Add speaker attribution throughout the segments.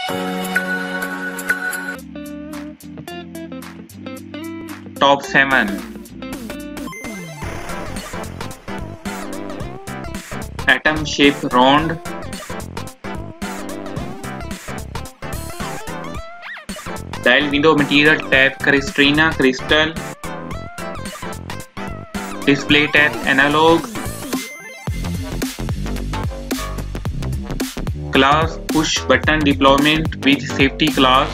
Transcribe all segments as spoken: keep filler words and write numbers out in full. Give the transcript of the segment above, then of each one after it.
Speaker 1: Top seven. Atom shape round. Dial window material tab Crystalina crystal. Display tab analog. Class push button deployment with safety class.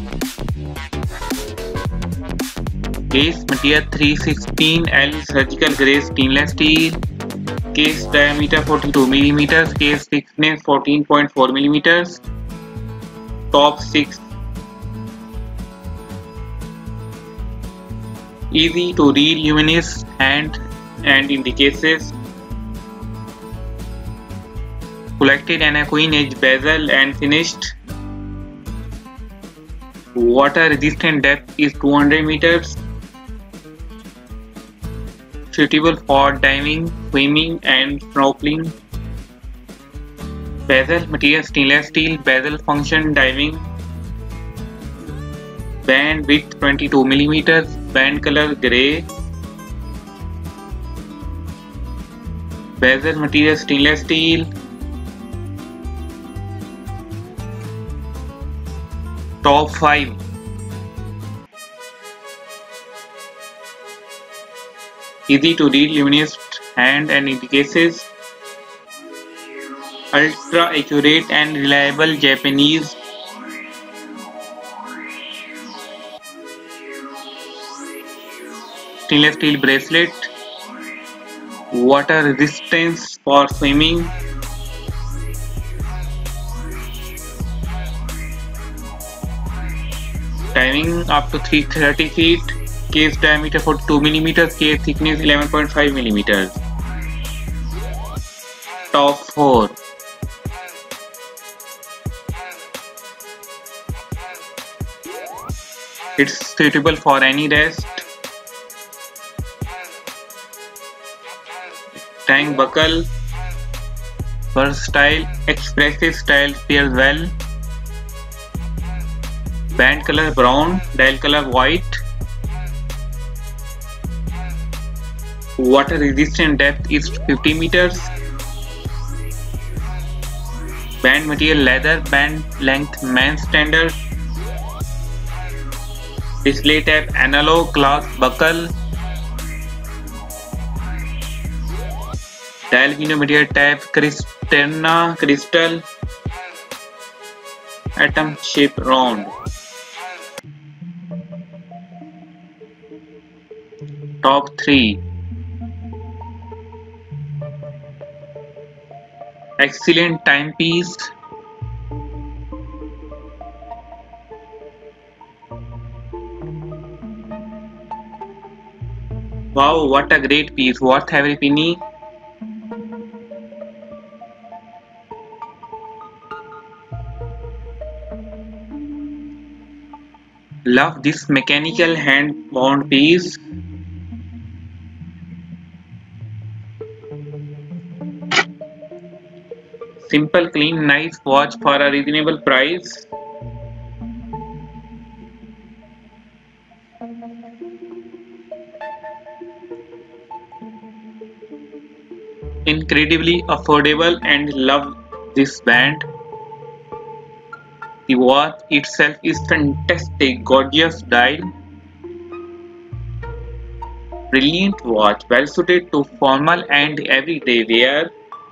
Speaker 1: Case material three sixteen L surgical grade stainless steel. Case diameter forty-two millimeters. Case thickness fourteen point four millimeters. Top six. Easy to read luminous hand and indicates. Collected anechoic edge bezel and finished. Water resistant depth is two hundred meters. Suitable for diving, swimming and snorkeling. Bezel material stainless steel. Bezel function diving. Band width twenty-two millimeters. Band color grey. Bezel material stainless steel. Top five. Easy to read luminous hand and indicates. Ultra accurate and reliable Japanese. Stainless steel bracelet. Water resistance for swimming. Diving up to three hundred thirty feet. Case diameter forty-two millimeters. Case thickness eleven point five millimeters. Top four. It's suitable for any rest. Tank buckle. Versatile, expressive style pairs well. Band color brown, dial color white. Water resistant depth is fifty meters. Band material leather, band length man standard. Display tab analog glass buckle. Dial window material tab Crystalina crystal. Atom shape round. Top three. Excellent timepiece. Wow, what a great piece, worth every penny. Love this mechanical hand wound piece. Simple, clean, nice watch for a reasonable price. Incredibly affordable and love this band. The watch itself is fantastic, gorgeous dial. Brilliant watch, well suited to formal and everyday wear.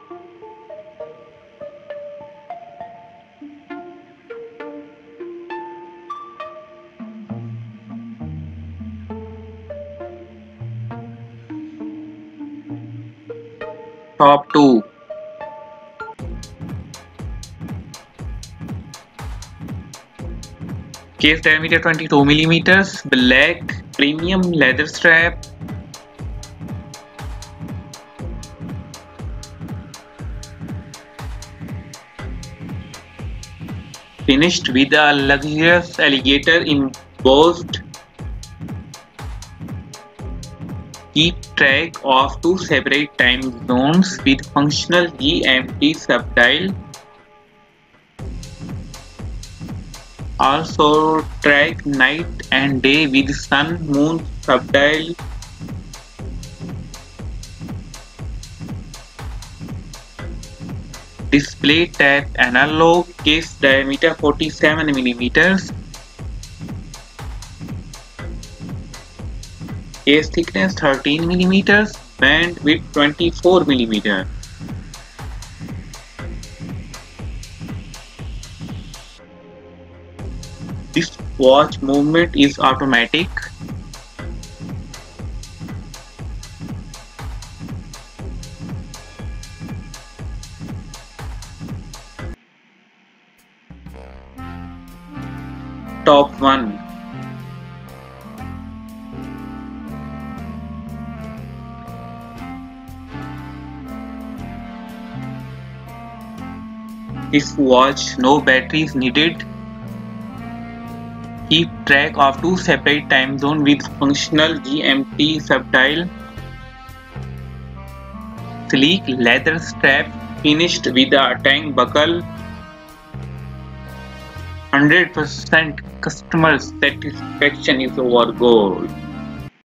Speaker 1: Top two. Case diameter twenty-two millimeters, black, premium leather strap. Finished with a luxurious alligator embossed. Keep track of two separate time zones with functional G M T subdial. Also track night and day with sun, moon, subdial. Display type analog, case diameter forty-seven millimeters, case thickness thirteen millimeters, band width twenty-four millimeters. This watch movement is automatic. Top one. This watch, no batteries needed. Keep track of two separate time zones with functional G M T subdial. Sleek leather strap finished with a tang buckle. one hundred percent customer satisfaction is our goal.